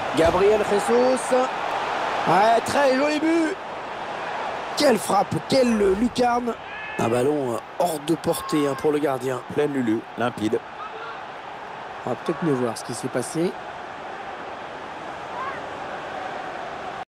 Gabriel Jesus. Ouais, très joli but. Quelle frappe, quelle lucarne. Un ballon hors de portée pour le gardien. Pleine Lulu, limpide. On va peut-être mieux voir ce qui s'est passé.